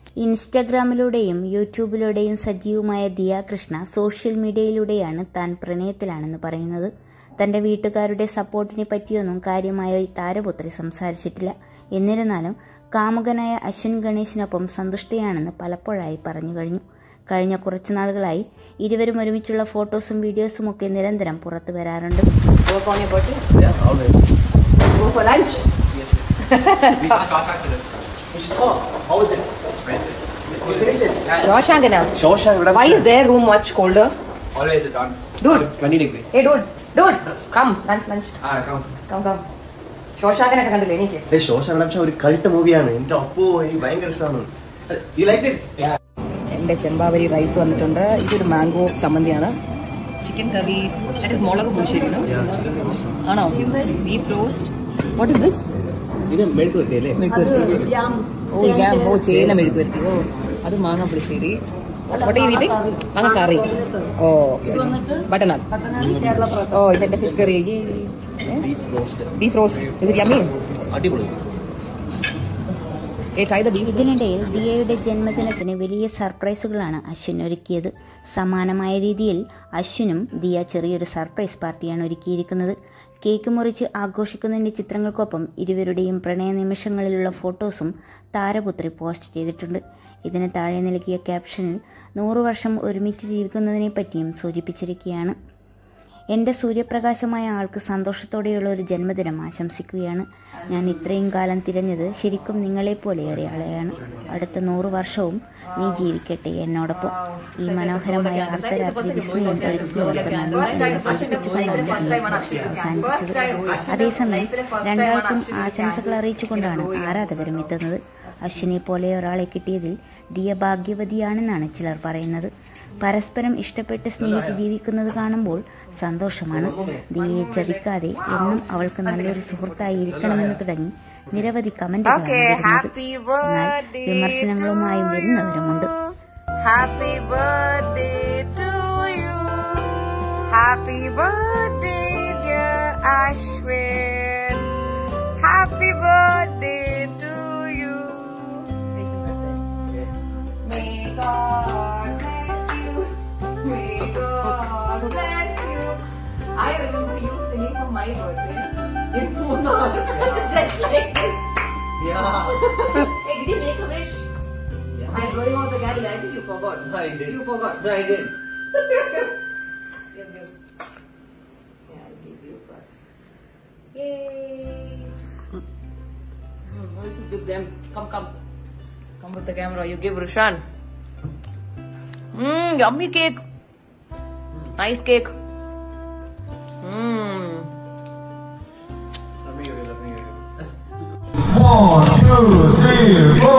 ഇൻസ്റ്റഗ്രാമിലൂടെയും യൂട്യൂബിലൂടെയും സജീവമായ ദിയ കൃഷ്ണ സോഷ്യൽ മീഡിയയിലൂടെയാണ് താൻ പ്രണയത്തിലാണെന്ന് പറയുന്നത്. തന്റെ വീട്ടുകാരുടെ സപ്പോർട്ടിനെ പറ്റിയൊന്നും കാര്യമായി താരപുത്രി സംസാരിച്ചിട്ടില്ല. എന്നിരുന്നാലും കാമുകനായ അശ്വിൻ ഗണേശിനൊപ്പം സന്തുഷ്ടയാണെന്ന് പലപ്പോഴായി പറഞ്ഞു കഴിഞ്ഞു. കഴിഞ്ഞ കുറച്ചു നാളുകളായി ഇരുവരും ഒരുമിച്ചുള്ള ഫോട്ടോസും വീഡിയോസും ഒക്കെ നിരന്തരം പുറത്തു വരാറുണ്ട്. Why is their room much colder? Always it's on. Dude, 20 degrees. Hey, dude, come, lunch. Come. Shawshank കണ്ടില്ലേ എനിക്ക്? ഷോഷാങ്ക് ഒരു കൾട്ട് മൂവിയാണ്. എന്റെ അപ്പോ എനിക്ക് ഭയങ്കര ഇഷ്ടമാണ്. You like it? Yeah. എന്റെ ചെമ്പാവരി റൈസ് വന്നിട്ടുണ്ട്. ഇതൊരു മാംഗോ ചമ്മന്തിയാണ്. ചിക്കൻ കറി, that is മുളക് പുളിശ്ശേരി. ആണോ? Beef roast. What is this? ഇത് മെഴുക്ക് വരട്ടി അല്ലേ? ചേന മെഴുക്ക് വരട്ടി. അത് മാങ്ങ പുളിശ്ശേരി. What are you eating? മാങ്ങ കറി. ബട്ടർ നാൻ. ഇതെന്റെ fish curry. Beef roast. Is it yummy? അടിപൊളി. ഇതിനിടയിൽ ദിയയുടെ ജന്മദിനത്തിന് വലിയ സർപ്രൈസുകളാണ് അശ്വിൻ ഒരുക്കിയത്. സമാനമായ രീതിയിൽ അശ്വിനും ദിയ ചെറിയൊരു സർപ്രൈസ് പാർട്ടിയാണ് ഒരുക്കിയിരിക്കുന്നത്. കേക്ക് മുറിച്ച് ആഘോഷിക്കുന്നതിന്റെ ചിത്രങ്ങൾക്കൊപ്പം ഇരുവരുടെയും പ്രണയ നിമിഷങ്ങളിലുള്ള ഫോട്ടോസും താരപുത്രി പോസ്റ്റ് ചെയ്തിട്ടുണ്ട്. ഇതിന് താഴെ നൽകിയ ക്യാപ്ഷനിൽ 100 വർഷം ഒരുമിച്ച് ജീവിക്കുന്നതിനെ പറ്റിയും സൂചിപ്പിച്ചിരിക്കുകയാണ്. എൻ്റെ സൂര്യപ്രകാശമായ ആൾക്ക് സന്തോഷത്തോടെയുള്ള ഒരു ജന്മദിനം ആശംസിക്കുകയാണ്. ഞാൻ ഇത്രയും കാലം തിരഞ്ഞത് ശരിക്കും നിങ്ങളെപ്പോലെയേറെ ആളെയാണ്. അടുത്ത 100 വർഷവും നീ ജീവിക്കട്ടെ എന്നോടൊപ്പം. ഈ മനോഹരമായ അർദ്ധരാത്രി വിസ്മയം അവസാനിപ്പിച്ചത്. അതേസമയം രണ്ടാൾക്കും ആശംസകൾ അറിയിച്ചുകൊണ്ടാണ് ആരാധകരും എത്തുന്നത്. അശ്വിനെ പോലെ ഒരാളെ കിട്ടിയതിൽ ദിയ ഭാഗ്യവതിയാണെന്നാണ് ചിലർ പറയുന്നത്. പരസ്പരം ഇഷ്ടപ്പെട്ട് സ്നേഹിച്ച് ജീവിക്കുന്നത് കാണുമ്പോൾ സന്തോഷമാണ്. ദിയയെ ചതിക്കാതെ എന്നും അവൾക്ക് നല്ലൊരു സുഹൃത്തായി ഇരിക്കണമെന്ന് തുടങ്ങി നിരവധി കമന്റുകളാണ് വിമർശനങ്ങളുമായും വരുന്നവരുമുണ്ട്. Happy birthday to you. Happy birthday dear Ashwin. Happy birthday to you. May God bless you. May God bless you. I remember you singing for my birthday. In Munnar. Just like this. Yeah. Hey, did you make a wish? I'm blowing out the candle. I think you forgot. I did. You forgot. No, I did. Give. Yeah, I'll give you first. Yay! Why to give them? Come. Come with the camera. You give Rushan. Yummy cake. Nice cake. Let me give you. 1, 2, 3, 4.